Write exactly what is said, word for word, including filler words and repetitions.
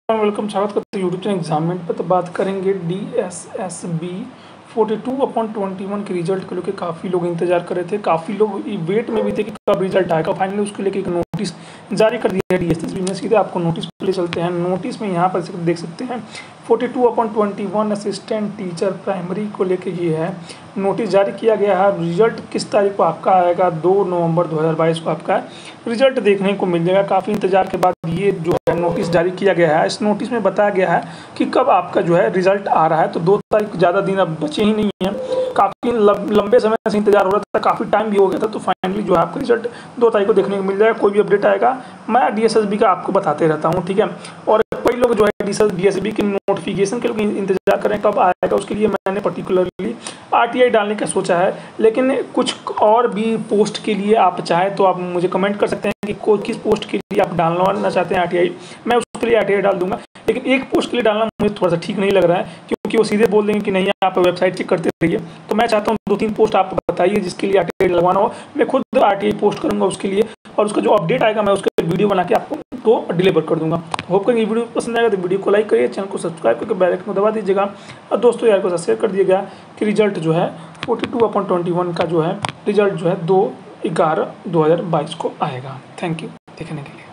Welcome, स्वागत करते हैं यूट्यूब चैनल एग्जामिनेट पर। तो बात करेंगे D S S B forty two upon twenty one के रिजल्ट को लेकर काफ़ी लोग इंतजार कर रहे थे, काफ़ी लोग वेट में भी थे कि कब रिजल्ट आएगा। फाइनली उसके लेकर एक नोटिस जारी कर दिया है डी एस एस बी ने। सीधे आपको नोटिस पे ले चलते हैं। नोटिस में यहाँ पर देख सकते हैं forty two upon twenty one assistant teacher primary को लेकर ये है नोटिस जारी किया गया है। रिजल्ट किस तारीख को आपका आएगा? दो नवंबर दो हज़ार बाईस को आपका रिजल्ट देखने को मिल जाएगा। काफ़ी इंतजार के बाद ये जो है नोटिस जारी किया गया है। इस नोटिस में बताया गया है कि कब आपका जो है रिजल्ट आ रहा है। तो दो तारीख ज़्यादा दिन अब बचे ही नहीं हैं, काफ़ी लंबे समय से इंतजार हो रहा था, काफ़ी टाइम भी हो गया था। तो फाइनली जो है आपका रिजल्ट दो तारीख को देखने को मिल जाएगा। कोई भी अपडेट आएगा मैं डी एस एस बी का आपको बताते रहता हूँ, ठीक है। और कई लोग जो है डी एस एस बी के नोटिफिकेशन के लोग इंतजार कर रहे हैं कब आएगा। उसके लिए मैंने पर्टिकुलरली आर टी आई डालने का सोचा है, लेकिन कुछ और भी पोस्ट के लिए आप चाहें तो आप मुझे कमेंट कर सकते हैं कि कोई किस पोस्ट के लिए आप डालना चाहते हैं आर टी आई। मैं उसके लिए आर टी आई डाल दूंगा, लेकिन एक पोस्ट के लिए डालना मुझे थोड़ा सा ठीक नहीं लग रहा है, क्योंकि वो सीधे बोल देंगे कि नहीं आप वेबसाइट चेक करते रहिए। तो मैं चाहता हूँ दो तीन पोस्ट आप बताइए जिसके लिए आर टी आई लगवाना हो। मैं खुद आर टी आई पोस्ट करूँगा उसके लिए, और उसका जो अपडेट आएगा मैं उसके वीडियो बना के आपको तो डिलीवर कर दूंगा। होप करेंगे वीडियो पसंद आएगा तो वीडियो को लाइक करिए, चैनल को सब्सक्राइब करके बेल आइकन को दबा दीजिएगा, और दोस्तों यार को साथ शेयर कर दिएगा कि रिजल्ट जो है forty two upon twenty one का जो है रिजल्ट जो है दो ग्यारह दो हज़ार बाईस को आएगा। थैंक यू देखने के लिए।